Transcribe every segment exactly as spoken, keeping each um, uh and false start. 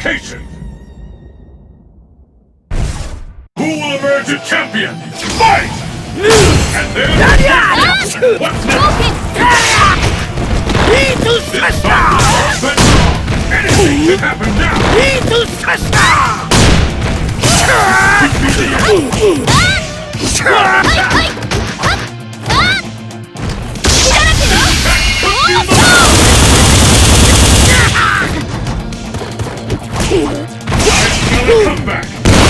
location. Who will emerge a champion? Fight! And there's what's next? This fight is wrong. Anything can happen now. Come back!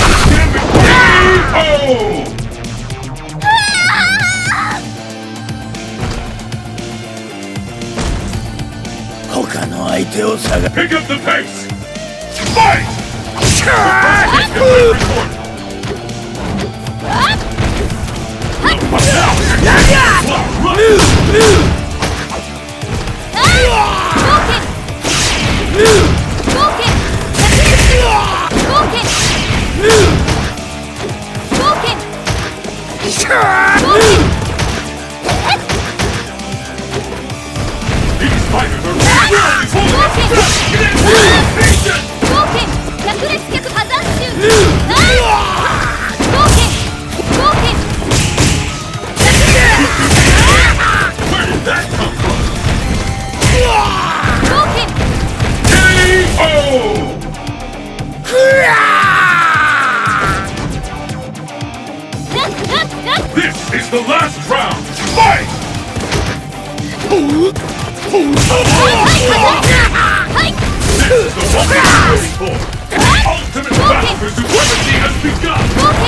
Pick up the pace! Fight! These fighters are really where did that come from? K O! This is the last round! Fight! This is the one we're waiting for! The ultimate battle for supremacy has begun!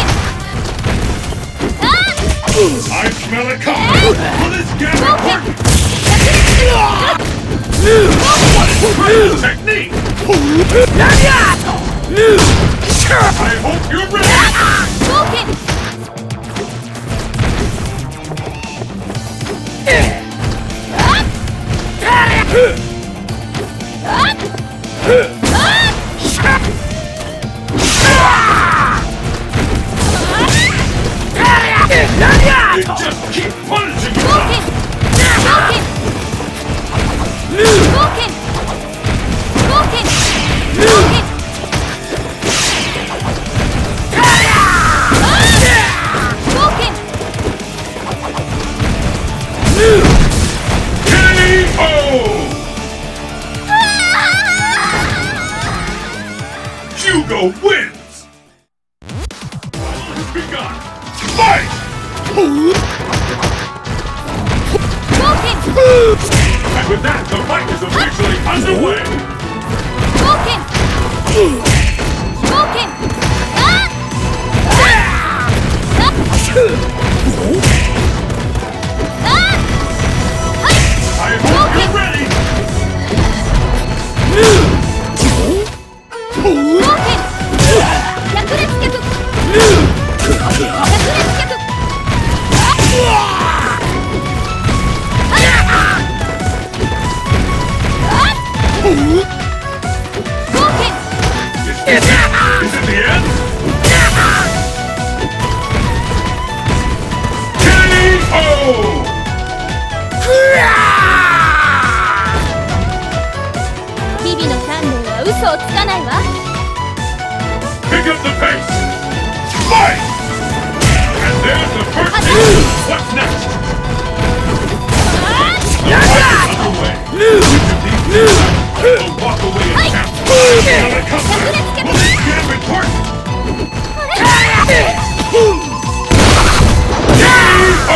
I smell it coming! Will this get important? What incredible technique! I hope you're ready! They just keep punishing each other! K O! Hugo wins! Battle has begun! Fight! And with that, the fight is officially underway! I hope you're ready! Is it the end? K O! Pick up the pace! Fight! And there's the first hit! What's next? The fight is underway! Which of these two will walk away in count? Another comeback! Will this get important? K O!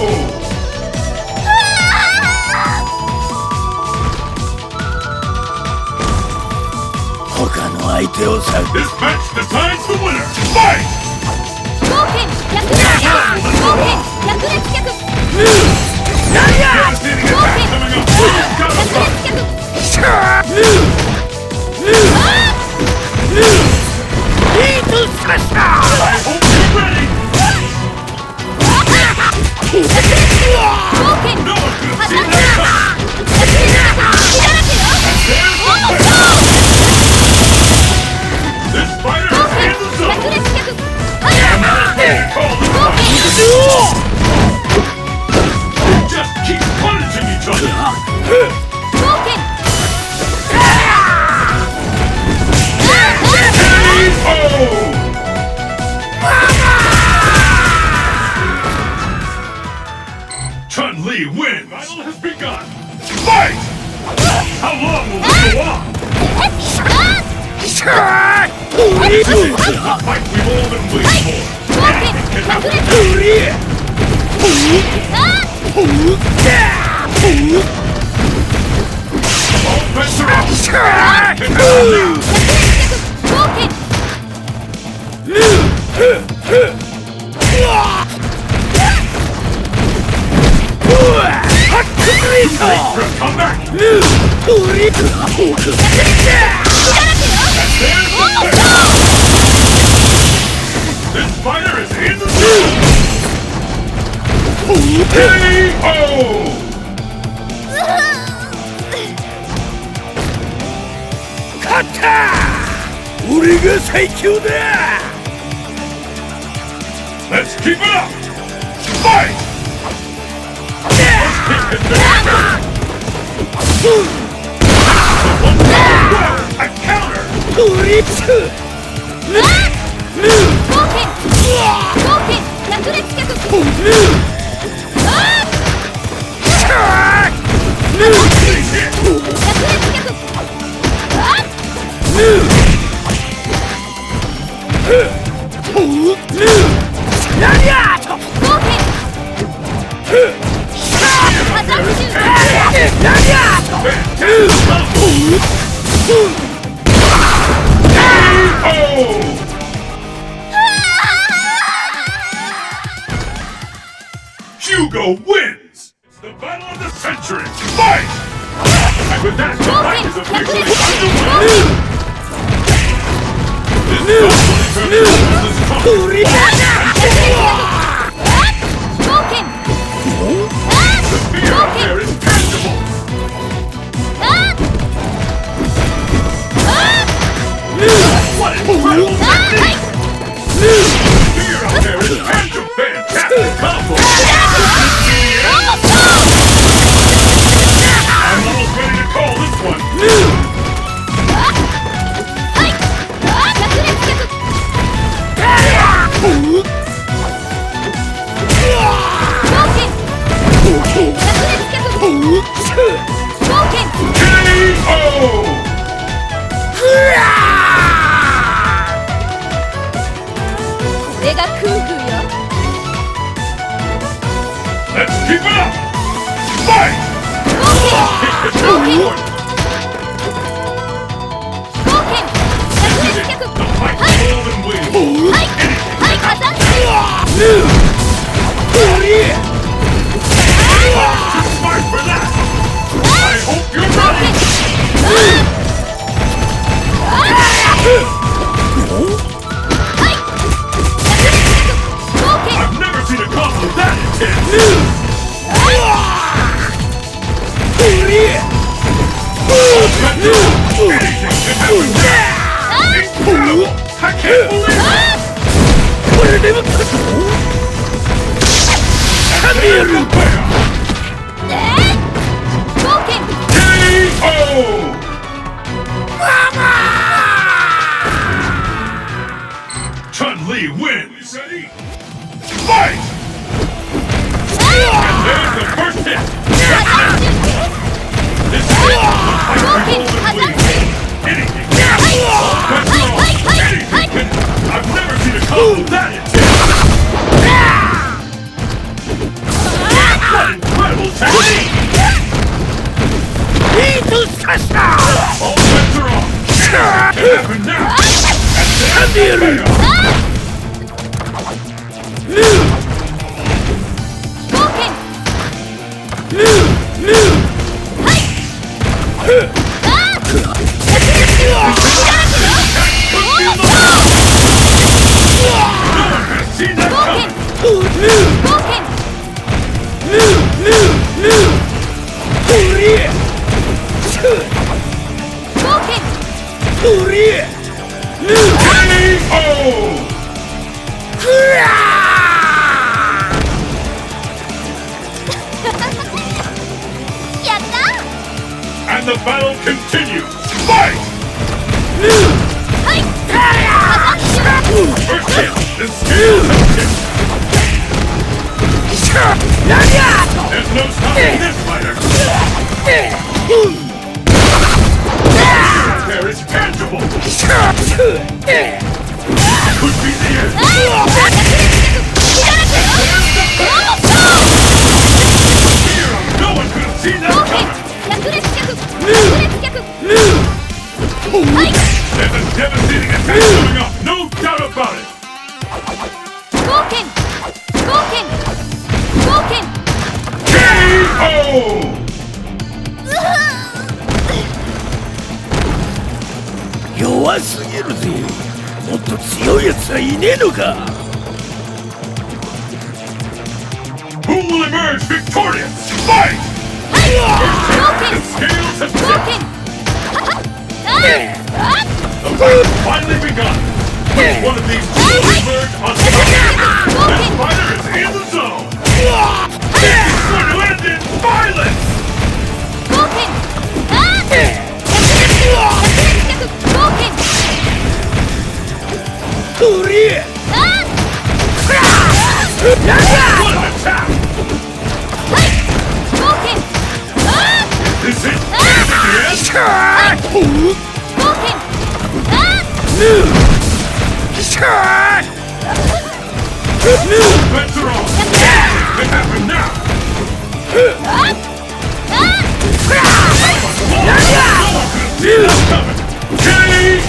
This match decides the winner! Fight! Devastating attack coming up! You've got to run! I hope you're ready! No one could have seen that coming! This fighter is in the zone! Just keep punishing each other! Chun-Li wins! Battle has begun! Fight! How long will this go on? This is the fight we've all been waiting for! Anything can happen! All bets are off! Anything can happen now! Come back! There's this fighter is in the zone! K O! Kata! 우리가 최고다! Let's keep it up! Fight! A counter! Hugo wins! It's the battle of the century! Fight! And with that, the fight is officially underway! This battle determines this company! The fear out there is tangible! What incredible technique! The fear out there is tangible! Fantastic combo! I'm almost ready to call this one! K O! Let's keep it up! Fight! Kick the forward! The fight is all been waiting for! Too smart for that! I hope you're ready! I've never seen a combo that intense! Anything can happen now! Incredible! I can't believe it! Come here! K O! Chun-Li wins! Ready? Fight! And there's the first hit! This is the fight we've all been waiting for! Anything can happen! Anything can... I've never seen a combo that intense! What incredible technique! All bets are off! Anything can happen now! And there's the payoff! And the battle continues! Fight! First hit! The scale has tipped! There's no stopping this fighter! There is tangible! Could be the end! Here, no one could have seen that coming! There's a devastating attack coming up, no doubt about it! K O! 弱すぎるぜ。もっと強いやつはいねえのか。 Who will emerge victorious? Fight! The scales have tipped! The fight has finally begun! Which one of these two will emerge on top? That fighter is in the zone! It's going to end in violence! What an attack! Is this it? Is it the end? Bets are off! It happened now! See that coming! K O!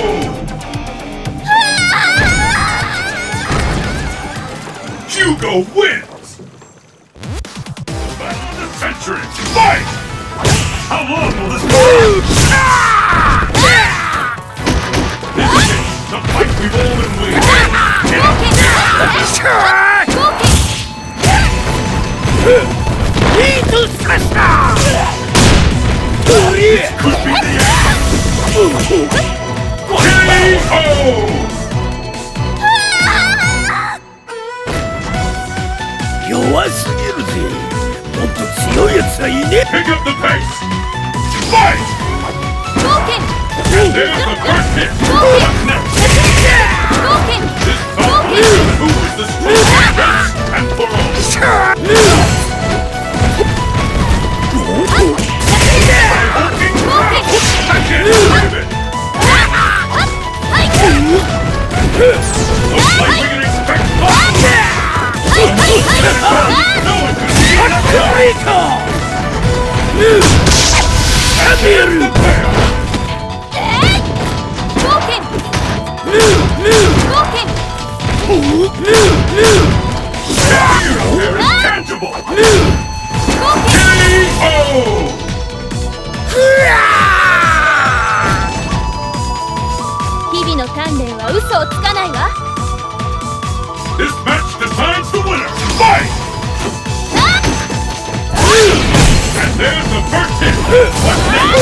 Hugo wins! Battle of the century! Fight! How long will this go? This is it! The fight we've all been waiting for! This could be the end! K O! Pick up the pace! Fight! And there's the first hit! What's next? This bout will determine who is the strongest once and for all! By hulking crowd! I can't believe it! Looks like we can expect blood! No one could see that coming! Here's the pair! The hero there is tangible! K O! This match decides the winner! Fight! And there's the first hit! What's next?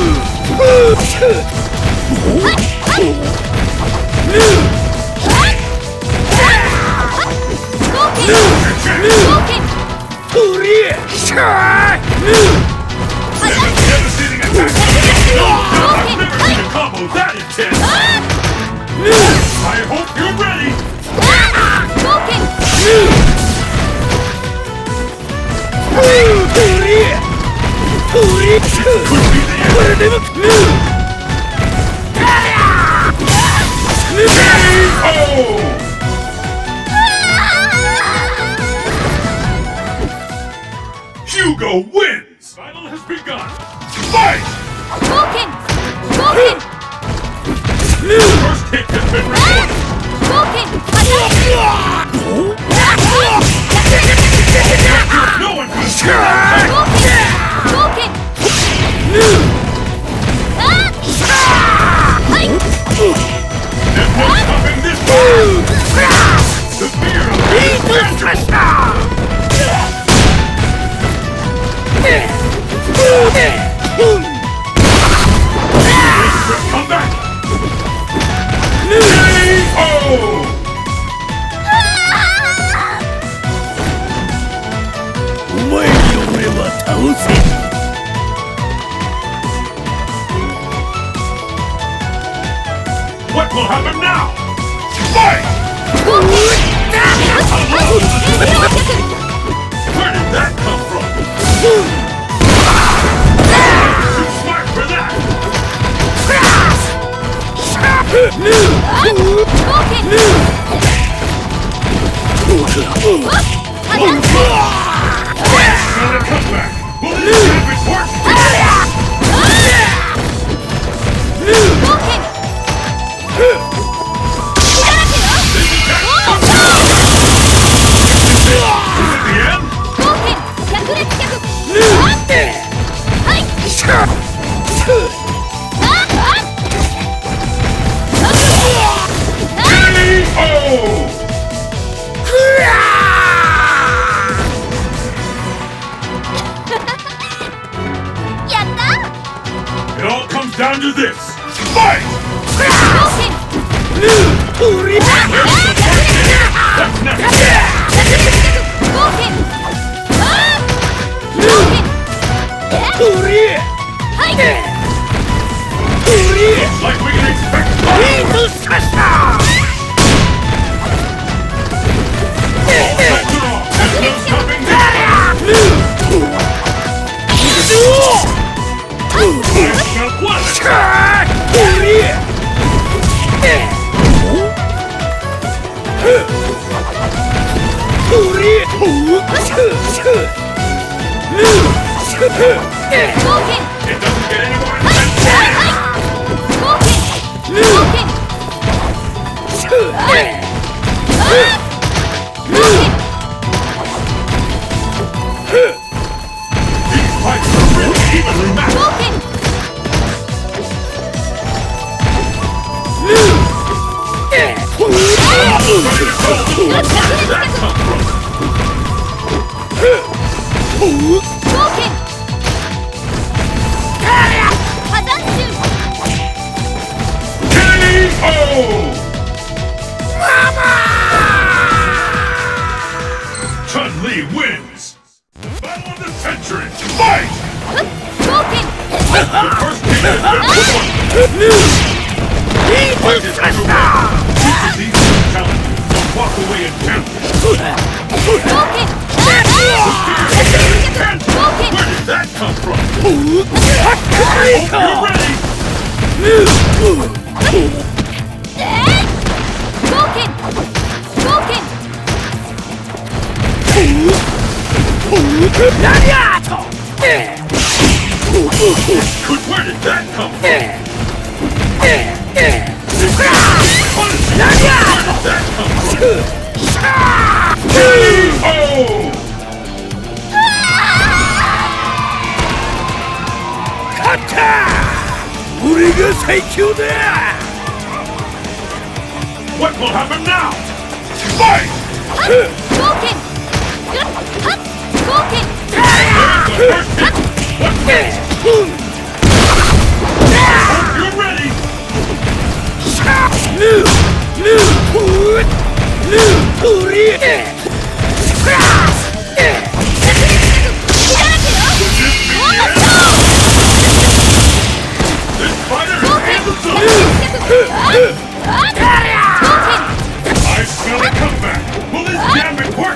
There's a devastating attack! No, I've never seen a combo that intense! I hope you're ready! Could be the end! K O! Hugo wins! Battle has begun! Fight! First hit has been recorded! No one can see that coming! There's no stopping this one! The fear of the come back! K O! What will happen now? Fight! Where did that come from? Another comeback! Will this damage work? It all comes down to this. Fight! That's next. Looks like we can expect fire. There's no stopping this. It doesn't get any more intense. These fights are really evenly matched. Chun-Li wins! The battle of the century! Fight! The first game has been won! Fight is underway! Each of these two challenges will walk away in champion! Where did that come from? You're ready! Good, where did that come from? Where did that come from? K O! What will happen now? Fight! There's the first hit! What's next? Hope you're ready! This fighter is handsome! I smell a comeback! Will this gambit work?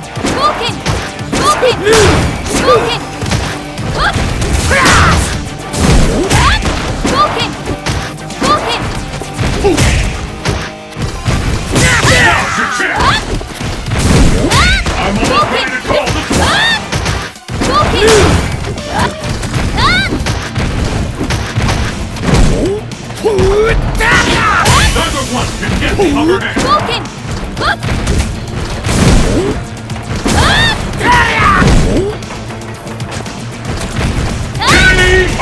Now's your chance! I'm almost ready to call the Neither one can get the upper hand! K O!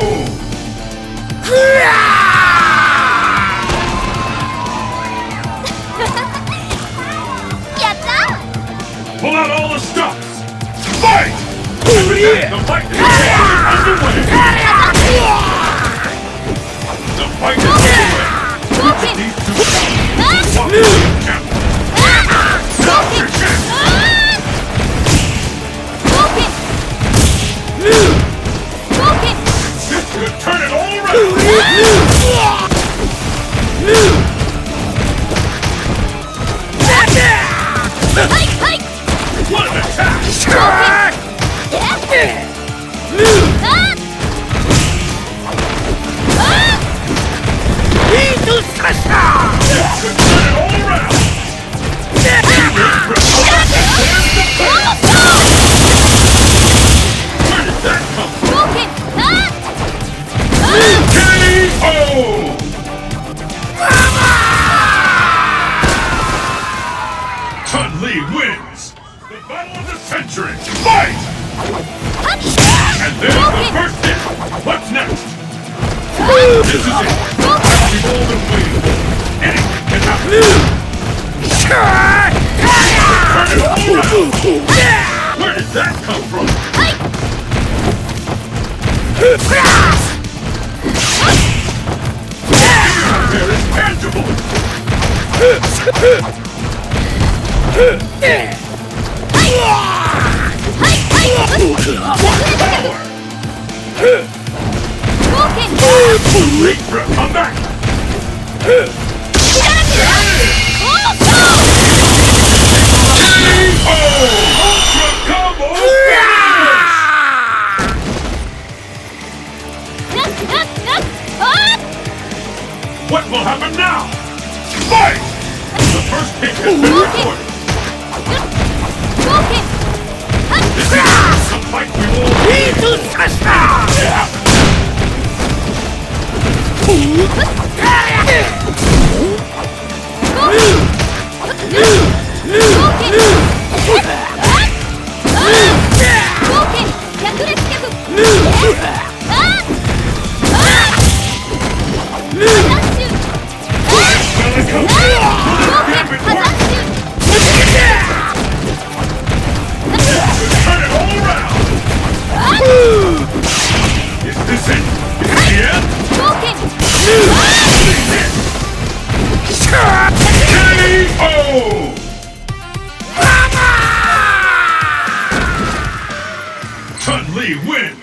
Pull out all the stops! Fight! The fight is underway! The fight is underway! Which of these two challenges will walk away champion? Now's your chance! This could turn it all around! What an attack! This could turn it all around! wins! The battle of the century! Fight! And there's the first hit! What's next? This is it! We've all been waiting for! Anything can happen! Turn it all around! Where did that come from? There is tangible! Too late for a comeback! Ultra combo finish! What will happen now? Fight! The first hit has been recorded! This is the fight we will win! It happens! Turn it all around! Is this it? Is it the end? K O! Chun-Li wins!